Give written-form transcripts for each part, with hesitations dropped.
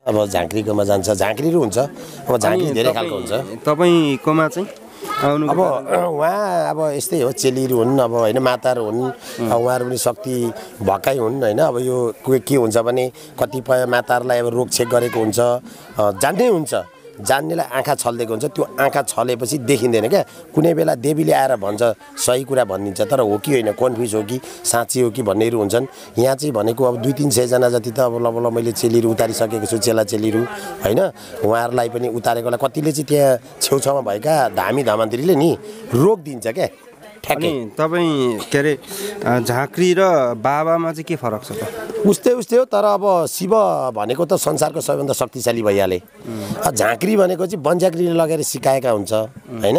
अब झाँक्रीकोमा जान्छ, झाँक्रीहरू हुन्छ, अब झाँक्री धेरै खालको हुन्छ। तपाईँकोमा चाहिँ अब उहाँ अब यस्तै हो, चेलीहरू हुन्, अब होइन माताहरू हुन्, उहाँहरू पनि शक्ति भएकै हुन् होइन। अब यो के हुन्छ भने कतिपय माताहरूलाई अब रोकछेक गरेको हुन्छ, जान्नै हुन्छ, जान्नेलाई आँखा छल्देको हुन्छ, त्यो आँखा छलेपछि देखिँदैन क्या। कुनै बेला देवीले आएर भन्छ, सही कुरा भनिदिन्छ, तर हो कि होइन, कन्फ्युज हो कि साँच्ची हो कि भन्नेहरू हुन्छन्। यहाँ चाहिँ भनेको अब 200-300 जना जति त अब ल मैले चेलीहरू उतारिसकेको छु, चेला चेलीहरू होइन। उहाँहरूलाई पनि उतारेकोलाई कतिले चाहिँ त्यहाँ छेउछाउमा भएका धामी धमन्त्रीले नि रोकिदिन्छ क्या ठ्याक्कै। तपाईँ के अरे झाँक्री र बाबामा चाहिँ के फरक छ त? उस्तै हो, तर अब शिव भनेको त संसारको सबैभन्दा शक्तिशाली भइहाले। झाँक्री भनेको चाहिँ बन्जाक्रीले लगेर सिकाएका हुन्छ होइन।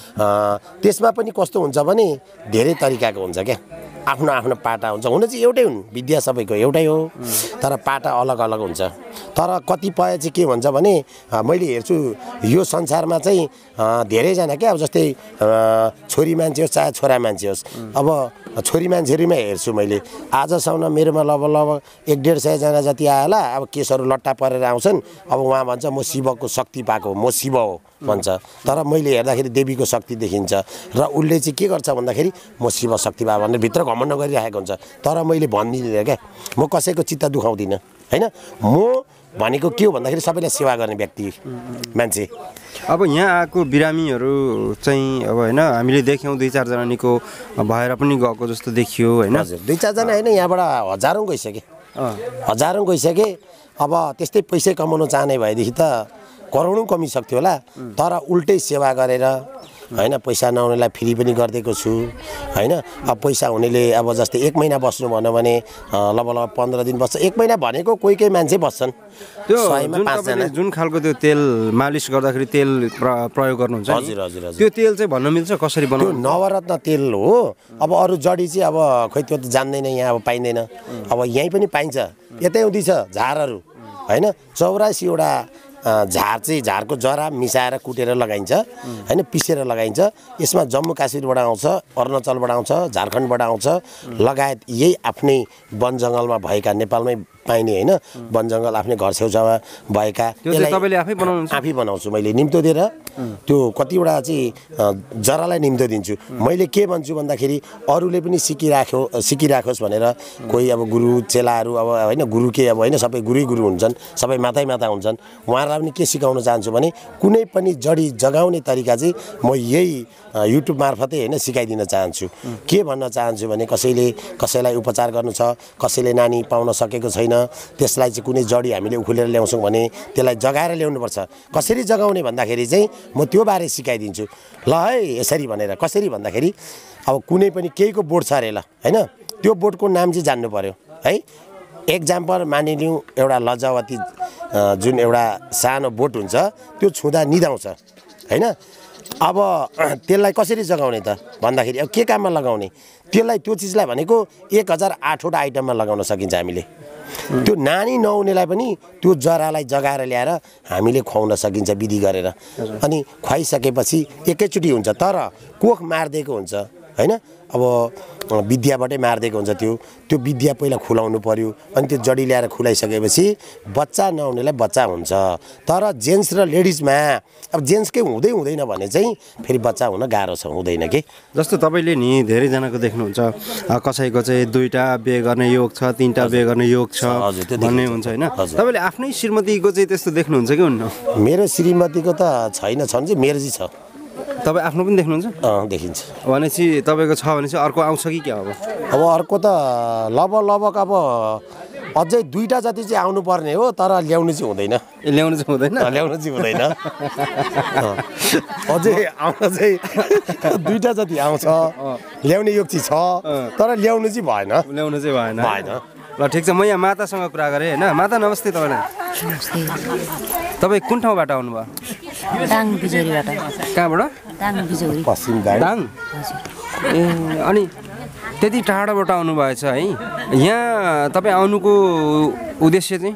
त्यसमा पनि कस्तो हुन्छ भने धेरै तरिकाको हुन्छ क्या, आफ्नो आफ्नो पाटा हुन्छ। हुन चाहिँ एउटै हुन्, विद्या सबैको एउटै हो, तर पाटा अलग अलग हुन्छ। तर कतिपय चाहिँ के भन्छ भने मैले हेर्छु यो संसारमा चाहिँ धेरैजना क्या, अब जस्तै छोरी मान्छे होस् चाहे छोरा मान्छे होस्, अब छोरी मान्छेहरूमै हेर्छु मैले आजसम्म मेरोमा लगभग 100-150 जना जति आयो होला। अब केसहरू लट्टा परेर आउँछन्, अब उहाँ भन्छ म शिवको शक्ति पाएको, म शिव हो भन्छ। तर मैले हेर्दाखेरि देवीको शक्ति देखिन्छ र उसले चाहिँ के गर्छ भन्दाखेरि म शिव शक्ति पाएको भनेर भित्र घमण्ड गरिरहेको हुन्छ। तर मैले भन्दिनँ क्या, म कसैको चित्त दुखाउँदिनँ होइन। म भनेको के हो भन्दाखेरि सबैलाई सेवा गर्ने व्यक्ति मान्छे। अब यहाँ आएको बिरामीहरू चाहिँ अब होइन हामीले देख्यौँ 2-4 जना निको भएर पनि गएको जस्तो देखियो होइन। हजुर, 2-4 जना होइन, यहाँबाट हजारौँ गइसके, हजारौँ गइसके। अब त्यस्तै पैसै कमाउनु चाहने भएदेखि त करोडौँ कमिसक्थ्यो होला। तर उल्टै सेवा गरेर होइन, पैसा नहुनेलाई फ्री पनि गरिदिएको छु होइन। अब पैसा हुनेले अब जस्तै 1 महिना बस्नु भन्यो भने लगभग 15 दिन बस्छ। 1 महिना भनेको कोही मान्छे बस्छन्, त्यो 100 मा 5 जना। जुन खालको त्यो तेल मालिस गर्दाखेरि तेल प्रयोग गर्नुहुन्छ नि, हजुर हजुर हजुर, त्यो तेल चाहिँ भन्न मिल्छ कसरी बनाउनु? त्यो नवरत्न तेल हो। अब अरू जडी चाहिँ अब खोइ त्यो त जान्दैन, यहाँ अब पाइँदैन। अब यहीँ पनि पाइन्छ, यतै आउँदैछ झारहरू होइन। 84 वटा झार चाहिँ झारको जरा मिसाएर कुटेर लगाइन्छ होइन, पिसेर लगाइन्छ। यसमा जम्मू काश्मीरबाट आउँछ, अरुणाचलबाट आउँछ, झारखण्डबाट आउँछ, लगायत यही आफ्नै वन जङ्गलमा भएका नेपालमै पाइने होइन वन जङ्गल आफ्नै घर छेउछाउमा भएका। तपाईँले आफै बनाउनुहुन्छ? आफै बनाउँछु मैले, निम्तो दिएर त्यो कतिवटा चाहिँ जरालाई निम्तो दिन्छु। मैले के भन्छु भन्दाखेरि अरूले पनि सिकिराखोस् भनेर। कोही अब गुरु चेलाहरू अब होइन, गुरु के अब होइन, सबै गुरु हुन्छन्, सबै माता हुन्छन्। उहाँहरूलाई पनि के सिकाउन चाहन्छु भने कुनै पनि जडी जगाउने तरिका चाहिँ म यही युट्युब मार्फतै होइन सिकाइदिन चाहन्छु। के भन्न चाहन्छु भने कसैलाई उपचार गर्नु छ, कसैले नानी पाउन सकेको छैन, त्यसलाई चाहिँ कुनै जडी हामीले उखुलेर ल्याउँछौँ भने त्यसलाई जगाएर ल्याउनुपर्छ। कसरी जगाउने भन्दाखेरि चाहिँ म त्यो बारे सिकाइदिन्छु। ल है यसरी भनेर, कसरी भन्दाखेरि अब कुनै पनि केहीको बोट छ अरे ल होइन, त्यो बोटको नाम चाहिँ जान्नु पर्यो है। एक्जाम्पल मानिलिउँ एउटा लजावती जुन एउटा सानो बोट हुन्छ, त्यो छुँदा निदाउँछ होइन। अब त्यसलाई कसरी जगाउने त भन्दाखेरि अब के काममा लगाउने, त्यो चिजलाई भनेको 1008वटा आइटममा लगाउन सकिन्छ हामीले। त्यो नानी नहुनेलाई पनि त्यो जरालाई जगाएर ल्याएर हामीले खुवाउन सकिन्छ विधि गरेर। अनि खुवाइसकेपछि एकैचोटि हुन्छ, तर कोख मारिदिएको हुन्छ होइन। अब विद्याबाटै मारिदिएको हुन्छ, त्यो विद्या पहिला खुलाउनु पर्यो। अनि त्यो जडी ल्याएर खुलाइसकेपछि बच्चा नहुनेलाई बच्चा हुन्छ। तर जेन्ट्स र लेडिजमा अब जेन्ट्सकै हुँदैन भने चाहिँ फेरि बच्चा हुन गाह्रो छ, हुँदैन कि। जस्तो तपाईँले नि धेरैजनाको देख्नुहुन्छ कसैको चाहिँ 2टा बिहे गर्ने योग छ, 3टा बिहे गर्ने योग छ भन्ने हुन्छ होइन। तपाईँले आफ्नै श्रीमतीको चाहिँ त्यस्तो देख्नुहुन्छ कि हुन्न? मेरो श्रीमतीको त छैन, छन् चाहिँ मेरो चाहिँ छ। तपाईँ आफ्नो पनि देख्नुहुन्छ? देखिन्छ। भनेपछि तपाईँको छ भने चाहिँ अर्को आउँछ कि क्या? अब अर्को त लगभग अब अझै 2टा जति चाहिँ आउनु पर्ने हो, तर ल्याउनु चाहिँ हुँदैन। ल्याउनु चाहिँ हुँदैन? ल्याउनु चाहिँ हुँदैन। अझै आउन चाहिँ 2टा जति आउँछ, ल्याउने योग चाहिँ छ, तर ल्याउनु चाहिँ भएन। ल ठिक छ, म यहाँ मातासँग कुरा गरेँ होइन। माता नमस्ते तपाईँलाई। तपाईँ कुन ठाउँबाट आउनुभयो? दाङ बिजोरीबाट। कहाँबाट? दाङ बिजोरी, पश्चिम दाङ। ए अनि त्यति टाढाबाट आउनुभएछ है। यहाँ तपाईँ आउनुको उद्देश्य चाहिँ?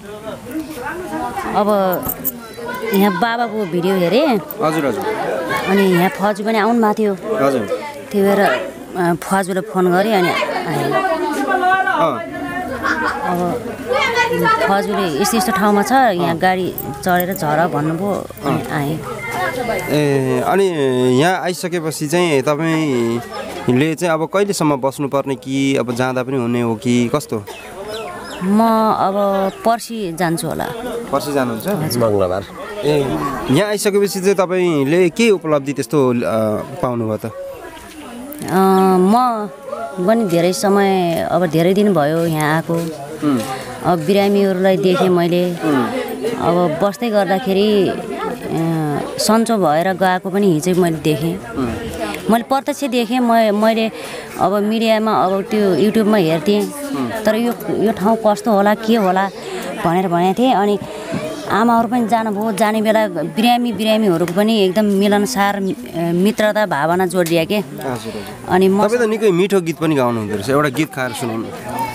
अब यहाँ बाबाको भिडियो हेरेँ। हजुर हजुर। अनि यहाँ फौजी पनि आउनु भएको थियो। हजुर। त्यही भएर फौजीलाई फोन गरेँ अनि आएँ। अब फजुले यस्तो यस्तो ठाउँमा छ यहाँ गाडी चढेर झर भन्नुभयो अनि आएँ। ए अनि यहाँ आइसकेपछि चाहिँ तपाईँले चाहिँ अब कहिलेसम्म बस्नुपर्ने कि अब जाँदा पनि हुने हो कि कस्तो? म अब पर्सि जान्छु होला। पर्सि जानुहुन्छ? मङ्गलबार। ए यहाँ आइसकेपछि चाहिँ तपाईँले के उपलब्धि त्यस्तो पाउनुभयो त? म पनि धेरै समय अब धेरै दिन भयो यहाँ आएको। अब बिरामीहरूलाई देखेँ मैले। अब बस्दै गर्दाखेरि सन्चो भएर गएको पनि हिजो मैले देखेँ। मैले प्रत्यक्ष देखेँ। मैले अब मिडियामा अब त्यो युट्युबमा हेर्थेँ तर यो ठाउँ कस्तो होला के होला भनेर भनेको थिएँ। अनि आमाहरू पनि जानुभयो। जाने बेला बिरामीहरूको पनि एकदम मिलनसार मित्रता भावना जोडिया के। अनि म तपाईँ त निकै मिठो गीत पनि गाउनुहुँदो रहेछ, एउटा गीत खाएर सुनाउनु।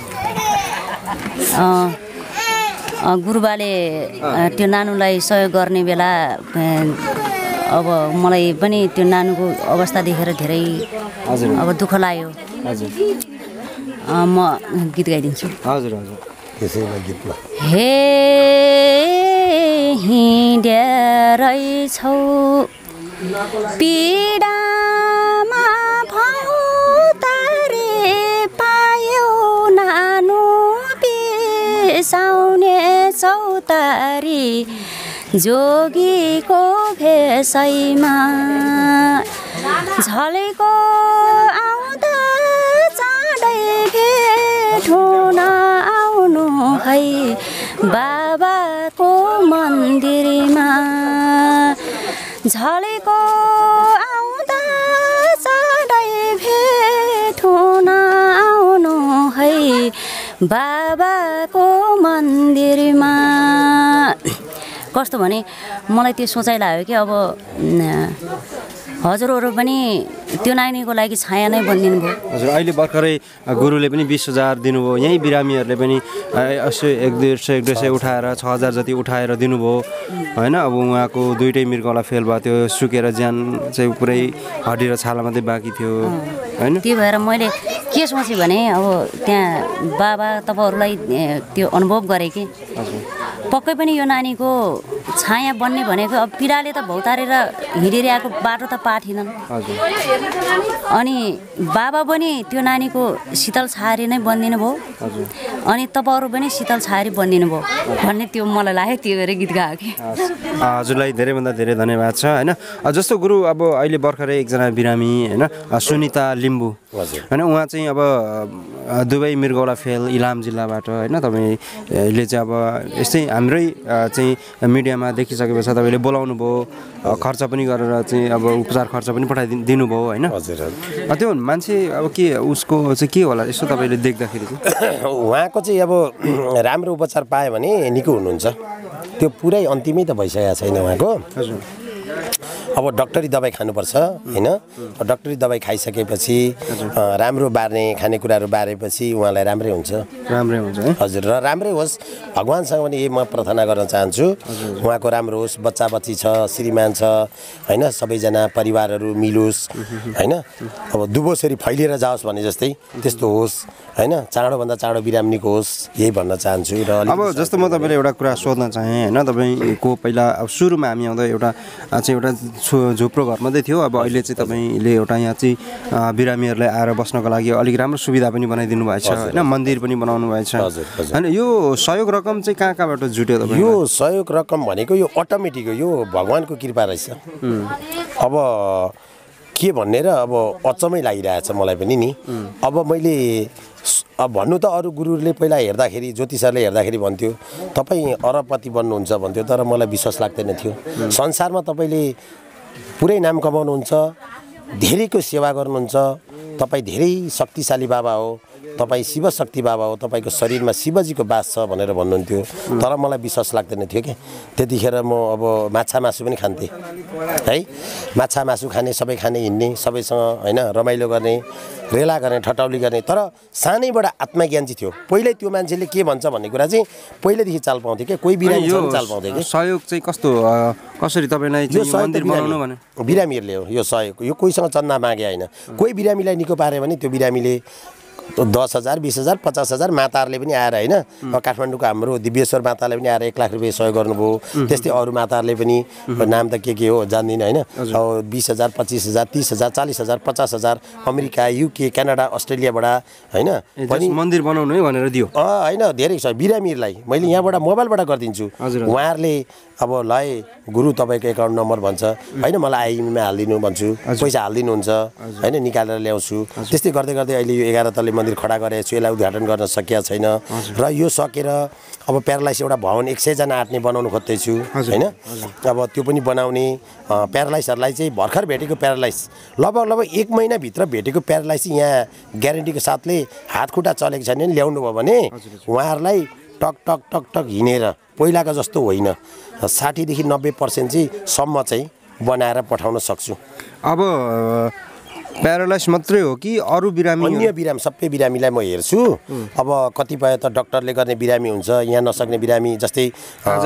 गुरुबाले त्यो नानुलाई सहयोग गर्ने बेला अब मलाई पनि त्यो नानुको अवस्था देखेर धेरै अब दुःख लाग्यो। म गीत गाइदिन्छु। हजुर हजुर त्यसैमा गीतमा हे हिँड्या रहेछौ पीडामा भाउ तारे पायौ नानु बिसाउने चौतारी जोगीको भेषैमा झलेको आउँदा चाँडै भेट हुन आउनु है बाबाको मन्दिरमा। झलेको आउँदा चाँडै भेट हुन आउनु है बाबाको मन्दिरमा। कस्तो भने मलाई त्यो सोचाइ लाग्यो कि अब हजुरहरू पनि त्यो नानीको लागि छाया नै बनिदिनु भयो। हजुर अहिले भर्खरै गुरुले पनि 20,000 दिनुभयो। यहीँ बिरामीहरूले पनि यसो 100-150 उठाएर 6,000 जति उठाएर दिनुभयो होइन। अब उहाँको दुइटै मृगौला फेल भयो, त्यो सुकेर ज्यान चाहिँ पुरै हड्डी र छाला मात्रै बाँकी थियो होइन। त्यही भएर मैले के सोचेँ भने अब त्यहाँ बाबा तपाईँहरूलाई त्यो अनुभव गरेँ कि पक्कै पनि यो नानीको छाया बन्ने भनेको अब पीडाले त भौतारेर हिँडिरहेको बाटो त पाथिनन्। अनि बाबा पनि त्यो नानीको शीतल छायारी नै बनिदिनु भयो अनि तपाईँहरू पनि शीतल छायारी बनिदिनु भयो भन्ने त्यो मलाई लाग्यो। त्यो भएर गीत गाएको कि। हजुरलाई धेरैभन्दा धेरै धन्यवाद छ होइन। जस्तो गुरु अब अहिले भर्खरै एकजना बिरामी होइन सुनिता लिम्बू होइन, उहाँ चाहिँ अब दुबई मृगौला फेल इलाम जिल्लाबाट होइन। तपाईँले चाहिँ अब यस्तै हाम्रै चाहिँ मिडियामा देखिसकेपछि तपाईँले बोलाउनु भयो, खर्च पनि गरेर चाहिँ अब उपचार खर्च पनि पठाइदिनु भयो होइन। त्यो मान्छे अब के उसको चाहिँ के होला यसो तपाईँले देख्दाखेरि चाहिँ? उहाँको चाहिँ अब राम्रो उपचार पायो भने निको हुनुहुन्छ। त्यो पुरै अन्तिमै त भइसकेको छैन उहाँको। अब डक्टरी दबाई खानुपर्छ होइन। डक्टरी दबाई खाइसकेपछि राम्रो बार्ने खानेकुराहरू बारेपछि उहाँलाई राम्रै हुन्छ। राम्रै हुन्छ हजुर। र राम्रै होस् भगवान्सँग पनि यही म प्रार्थना गर्न चाहन्छु उहाँको राम्रो होस्, बच्चा बच्ची छ, श्रीमान छ होइन, सबैजना परिवारहरू मिलोस् होइन। अब दुबोसरी फैलिएर जाओस् भने जस्तै त्यस्तो होस् होइन। चाँडोभन्दा चाँडो बिरामीको होस् यही भन्न चाहन्छु। र अब जस्तो म तपाईँले एउटा कुरा सोध्न चाहेँ होइन। तपाईँको पहिला अब सुरुमा हामी आउँदा एउटा झुप्रो घर मात्रै थियो। अब अहिले चाहिँ तपाईँले एउटा यहाँ चाहिँ बिरामीहरूलाई आएर बस्नको लागि अलिक राम्रो सुविधा पनि बनाइदिनु भएको छ होइन, मन्दिर पनि बनाउनु भएको छ होइन। यो सहयोग रकम चाहिँ कहाँबाट जुट्यो तपाईँ? यो सहयोग रकम भनेको यो अटोमेटिक हो, यो भगवान्को कृपा रहेछ। अब के भन्ने र अब अचम्मै लागिरहेछ मलाई पनि नि। अब मैले अब भन्नु त अरू गुरुहरूले पहिला हेर्दाखेरि ज्योतिषहरूले हेर्दाखेरि भन्थ्यो तपाईँ अरबपति बन्नुहुन्छ भन्थ्यो, तर मलाई विश्वास लाग्दैन थियो। संसारमा तपाईँले पुरै नाम कमाउनुहुन्छ, धेरैको सेवा गर्नुहुन्छ, तपाईँ धेरै शक्तिशाली बाबा हो, तपाईँ शिवशक्ति बाबा हो, तपाईँको शरीरमा शिवजीको बास छ भनेर भन्नुहुन्थ्यो। तर मलाई विश्वास लाग्दैन थियो कि त्यतिखेर म अब माछा मासु पनि खान्थेँ है। माछा मासु खाने, सबै खाने, हिँड्ने, सबैसँग होइन, रमाइलो गर्ने, रेला गर्ने, ठट्टाउली गर्ने। तर सानैबाट आत्मज्ञान चाहिँ थियो। पहिल्यै त्यो मान्छेले के भन्छ भन्ने कुरा चाहिँ पहिल्यैदेखि चाल पाउँथ्यो कि कोही बिरामी चाल पाउँथ्यो कि। सहयोग चाहिँ कस्तो कसरी तपाईँलाई यो मन्दिर बनाउनु भने बिरामीहरूले हो यो सहयोग। यो कोहीसँग चन्दा मागे होइन। कोही बिरामीलाई निको पार्यो भने त्यो बिरामीले 10,000 20,000 50,000 माताहरूले पनि आएर होइन काठमाडौँको हाम्रो दिव्येश्वर माताले पनि आएर 1 लाख रुपियाँ सहयोग गर्नुभयो त्यस्तै अरू माताहरूले पनि नाम त के हो जान्दिनँ होइन अब 20,000 25,000 30,000 40,000 50,000 अमेरिका युके क्यानाडा अस्ट्रेलियाबाट होइन पनि मन्दिर बनाउनु है भनेर दियो होइन धेरै छ बिरामीहरूलाई मैले यहाँबाट मोबाइलबाट गरिदिन्छु उहाँहरूले अब लय गुरु तपाईँको एकाउन्ट नम्बर भन्छ होइन मलाई आइएमईमा हालिदिनु भन्छु पैसा हालिदिनुहुन्छ होइन निकालेर ल्याउँछु त्यस्तै गर्दै गर्दै अहिले यो 11 तल्ले मन्दिर खडा गरेको छु यसलाई उद्घाटन गर्न सकिएको छैन र यो सकेर अब प्यारालाइस एउटा भवन 100 जना आँट्ने बनाउनु खोज्दैछु होइन अब त्यो पनि बनाउने प्यारालाइसहरूलाई चाहिँ भर्खर भेटेको प्यारालाइस लगभग 1 महिनाभित्र भेटेको प्यारालाइस यहाँ ग्यारेन्टीको साथले हात खुट्टा चलेको छैन भने ल्याउनु भयो भने उहाँहरूलाई टक टक टक टक हिँडेर पहिलाको जस्तो होइन 60 देखि 90% चाहिँ सम्म चाहिँ बनाएर पठाउन सक्छु अब प्यारालाइस मात्रै हो कि अरू बिरामी अन्य बिरामी सबै बिरामीलाई म हेर्छु अब कतिपय त डाक्टरले गर्ने बिरामी हुन्छ यहाँ नसक्ने बिरामी जस्तै आज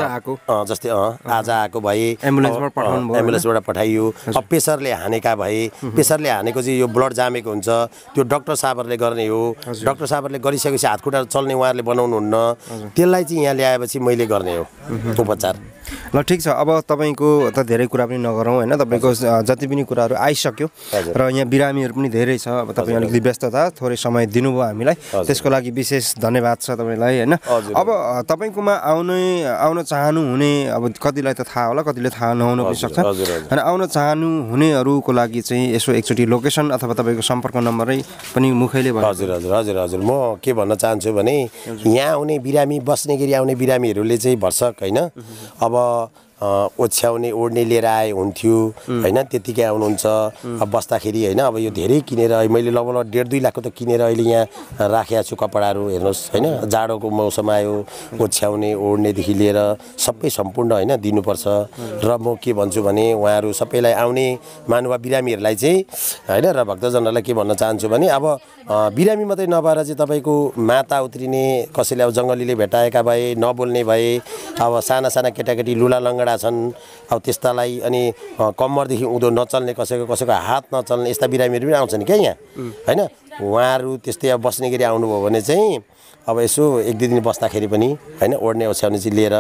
आएको भए एम्बुलेन्सबाट पठाइयो अब प्रेसरले हानेका भए प्रेसरले हानेको चाहिँ यो ब्लड जामेको हुन्छ त्यो डाक्टर साहबहरूले गर्ने हो डाक्टर साहबहरूले गरिसकेपछि हात खुट्टा चल्ने उहाँहरूले बनाउनुहुन्न त्यसलाई चाहिँ यहाँ ल्याएपछि मैले गर्ने हो उपचार ल ठिक छ अब तपाईँको त धेरै कुरा पनि नगरौँ होइन तपाईँको जति पनि कुराहरू आइसक्यो र यहाँ बिरामीहरू पनि धेरै छ अब तपाईँ अलिकति व्यस्तता थोरै समय दिनुभयो हामीलाई त्यसको लागि विशेष धन्यवाद छ तपाईँलाई होइन अब तपाईँकोमा आउन चाहनु हुने अब कतिलाई त थाहा होला कतिले थाहा नहुन पनि सक्छ होइन आउन चाहनु हुनेहरूको लागि चाहिँ यसो एकचोटि लोकेसन अथवा तपाईँको सम्पर्क नम्बरै पनि मुखैले भयो हजुर हजुर हजुर हजुर म के भन्न चाहन्छु भने यहाँ आउने बिरामी बस्ने गरी आउने बिरामीहरूले चाहिँ भर्सक होइन अब ओछ्याउने ओढ्ने लिएर आए हुन्थ्यो होइन त्यतिकै आउनुहुन्छ अब बस्दाखेरि होइन अब यो धेरै किनेर मैले लगभग 1.5-2 लाखको त किनेर अहिले यहाँ राखेको छु कपडाहरू हेर्नुहोस् होइन जाडोको मौसम आयो ओछ्याउने ओढ्नेदेखि लिएर सबै सम्पूर्ण होइन दिनुपर्छ र म के भन्छु भने उहाँहरू सबैलाई आउने मानुवा बिरामीहरूलाई चाहिँ होइन र भक्तजनहरूलाई के भन्न चाहन्छु भने अब बिरामी मात्रै नभएर चाहिँ तपाईँको माता उत्रिने कसैले अब जङ्गलीले भेटाएका भए नबोल्ने भए अब साना साना केटाकेटी लुला लङ्गडा छन् अब त्यस्तालाई अनि कम्मरदेखि उँधो नचल्ने कसैको हात नचल्ने यस्ता बिरामीहरू पनि आउँछन् क्या यहाँ होइन उहाँहरू त्यस्तै अब बस्ने गरी आउनुभयो भने चाहिँ अब यसो 1-2 दिन बस्दाखेरि पनि होइन ओढ्ने ओछ्याउने चाहिँ लिएर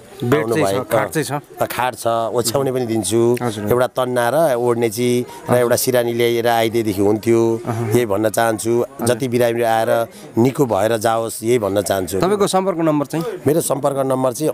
खाट छ ओछ्याउने पनि दिन्छु एउटा तन्ना र ओढ्ने चाहिँ र एउटा सिरानी ल्याएर आइदिएदेखि हुन्थ्यो यही भन्न चाहन्छु जति बिरामी आएर निको भएर जाओस् यही भन्न चाहन्छु तपाईँको सम्पर्क नम्बर चाहिँ मेरो सम्पर्क नम्बर चाहिँ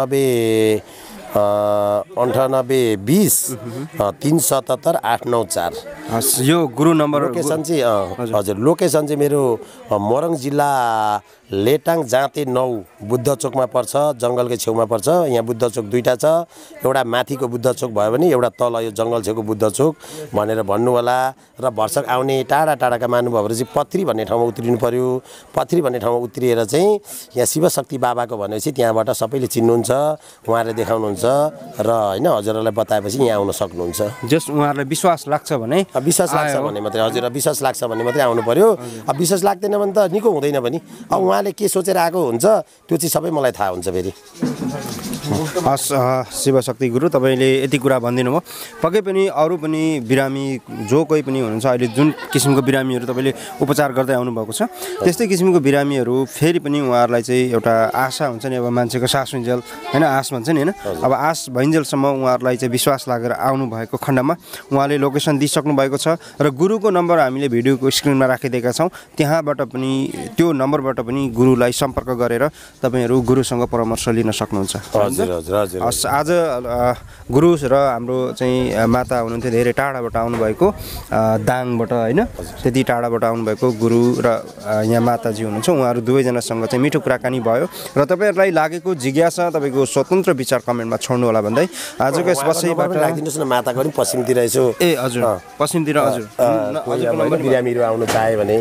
98 20 377 894 यो गुरु नम्बर लोकेसन चाहिँ हजुर लोकेसन चाहिँ मेरो मोरङ जिल्ला लेटाङ जाँते 9 बुद्ध चोकमा पर्छ जङ्गलकै छेउमा पर्छ यहाँ बुद्ध चोक दुईटा छ एउटा माथिको बुद्ध चोक भयो भने एउटा तल यो जङ्गल छेउको बुद्ध चोक भनेर भन्नु होला र भर्सक आउने टाढा टाढाका महानुभावहरू चाहिँ पत्री भन्ने ठाउँमा उत्रिनु पर्यो पत्री भन्ने ठाउँमा उत्रिएर चाहिँ यहाँ शिवशक्ति बाबाको भनेपछि त्यहाँबाट सबैले चिन्नुहुन्छ उहाँहरूले देखाउनुहुन्छ र होइन हजुरहरूलाई बताएपछि यहाँ आउन सक्नुहुन्छ जस उहाँहरूलाई विश्वास लाग्छ भने विश्वास लाग्छ भने मात्रै हजुर विश्वास लाग्छ भने मात्रै आउनु पर्यो अब विश्वास लाग्दैन भने त निको हुँदैन पनि अब उहाँले के सोचेर आएको हुन्छ त्यो चाहिँ सबै मलाई थाहा हुन्छ फेरि हस् शिवशक्ति गुरु तपाईँले यति कुरा भनिदिनु भयो पक्कै पनि अरू पनि बिरामी जो कोही पनि हुनुहुन्छ अहिले जुन किसिमको बिरामीहरू तपाईँले उपचार गर्दै आउनुभएको छ त्यस्तै किसिमको बिरामीहरू फेरि पनि उहाँहरूलाई चाहिँ एउटा आशा हुन्छ नि अब मान्छेको सास हुन्जेल होइन आश भन्छ नि होइन अब आश भइन्जेलसम्म उहाँहरूलाई चाहिँ विश्वास लागेर आउनुभएको खण्डमा उहाँले लोकेसन दिइसक्नु भएको छ र गुरुको नम्बर हामीले भिडियोको स्क्रिनमा राखिदिएका छौँ त्यहाँबाट पनि त्यो नम्बरबाट पनि गुरुलाई सम्पर्क गरेर तपाईँहरू गुरुसँग परामर्श लिन सक्नुहुन्छ आज गुरु र हाम्रो चाहिँ माता हुनुहुन्थ्यो धेरै टाढाबाट आउनुभएको दाङबाट होइन त्यति टाढाबाट आउनुभएको गुरु र यहाँ माताजी हुनुहुन्छ उहाँहरू दुवैजनासँग चाहिँ मिठो कुराकानी भयो र तपाईँहरूलाई लागेको जिज्ञासा तपाईँको स्वतन्त्र विचार कमेन्टमा छोड्नु होला भन्दै आजको यस बसाइबाट राखिदिनुहोस् न माताको पनि पश्चिमतिर यसो ए हजुर पश्चिमतिर हजुर बिरामीहरू आउनु चाह्यो भने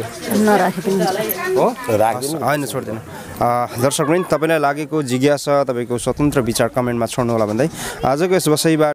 होइन छोड्दैन दर्शकवृन्द तपाईँलाई लागेको जिज्ञासा तपाईँको स्वतन्त्र विचार कमेन्टमा छोड्नु होला भन्दै आजको यस बसाइबाट